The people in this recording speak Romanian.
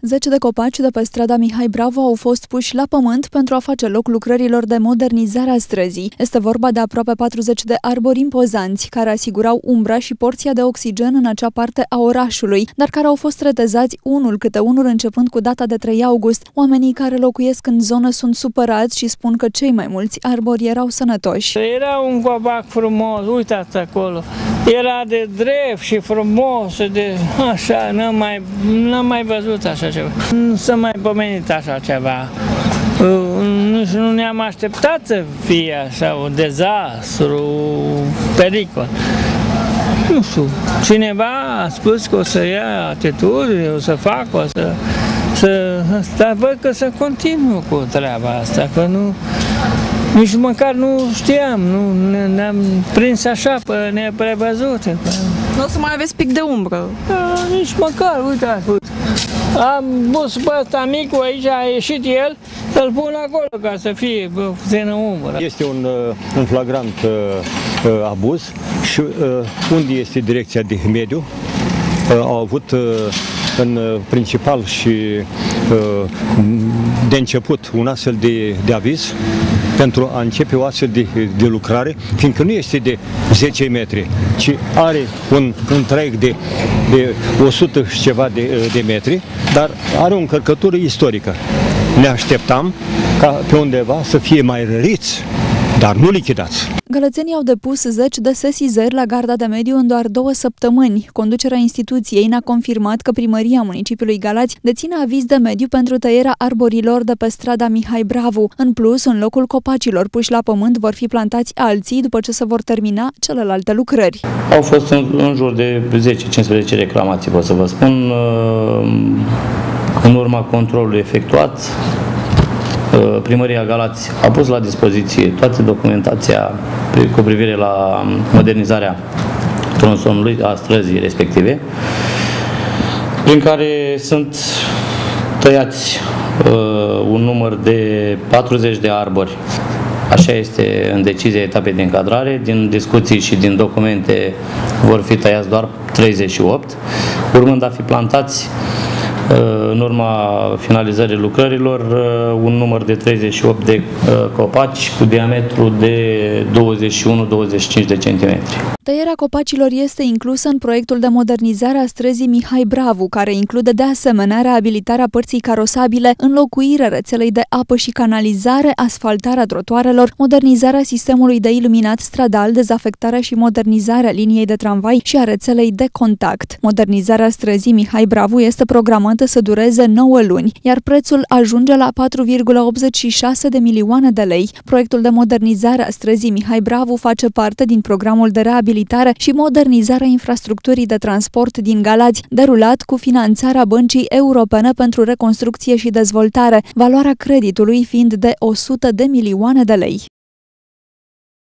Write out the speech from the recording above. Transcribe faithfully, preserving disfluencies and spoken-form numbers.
Zece de copaci de pe strada Mihai Bravo au fost puși la pământ pentru a face loc lucrărilor de modernizare a străzii. Este vorba de aproape patruzeci de arbori impozanți, care asigurau umbra și porția de oxigen în acea parte a orașului, dar care au fost retezați unul câte unul începând cu data de trei august. Oamenii care locuiesc în zonă sunt supărați și spun că cei mai mulți arbori erau sănătoși. Era un copac frumos, uitați acolo, era de drept și frumos, de așa, n-am mai, n-am mai văzut așa ceva. Nu s-a mai pomenit așa ceva. Nu, nu ne-am așteptat să fie așa un dezastru, pericol. Nu știu, cineva a spus că o să ia atitudine, o să facă, o să... să dar văd că să continuă cu treaba asta, că nu... Nici măcar nu știam, nu ne-am prins așa pe neprevăzute. Nu o să mai aveți pic de umbră. Da, nici măcar, uitați, uite. Am pus pe ăsta micul aici, a ieșit el, îl pun acolo ca să fie puțină umbră. Este un, un flagrant uh, abuz și uh, unde este direcția de mediu? Uh, au avut uh, în principal și uh, de început un astfel de, de aviz pentru a începe o astfel de, de lucrare, fiindcă nu este de zece metri, ci are un, un traiect de, de o sută și ceva de, de metri, dar are o încărcătură istorică. Ne așteptam ca pe undeva să fie mai răriți, dar nu lichidați. Gălățenii au depus zeci de sesizări la Garda de Mediu în doar două săptămâni. Conducerea instituției ne-a confirmat că primăria municipiului Galați deține aviz de mediu pentru tăierea arborilor de pe strada Mihai Bravo. În plus, în locul copacilor puși la pământ vor fi plantați alții după ce se vor termina celelalte lucrări. Au fost în, în jur de zece cincisprezece reclamații, pot să vă spun, în urma controlului efectuat. Primăria Galați a pus la dispoziție toată documentația cu privire la modernizarea tronsonului, a străzii respective, prin care sunt tăiați uh, un număr de patruzeci de arbori. Așa este în decizia etapei de încadrare. Din discuții și din documente vor fi tăiați doar treizeci și opt, urmând a fi plantați în urma finalizării lucrărilor, un număr de treizeci și opt de copaci cu diametru de douăzeci și unu douăzeci și cinci de centimetri. Tăierea copacilor este inclusă în proiectul de modernizare a străzii Mihai Bravo, care include de asemenea reabilitarea părții carosabile, înlocuirea rețelei de apă și canalizare, asfaltarea trotuarelor, modernizarea sistemului de iluminat stradal, dezafectarea și modernizarea liniei de tramvai și a rețelei de contact. Modernizarea străzii Mihai Bravo este programată să dureze nouă luni, iar prețul ajunge la patru virgulă optzeci și șase de milioane de lei. Proiectul de modernizare a străzii Mihai Bravo face parte din programul de reabilitare și modernizarea infrastructurii de transport din Galați, derulat cu finanțarea Băncii Europene pentru Reconstrucție și Dezvoltare, valoarea creditului fiind de o sută de milioane de lei.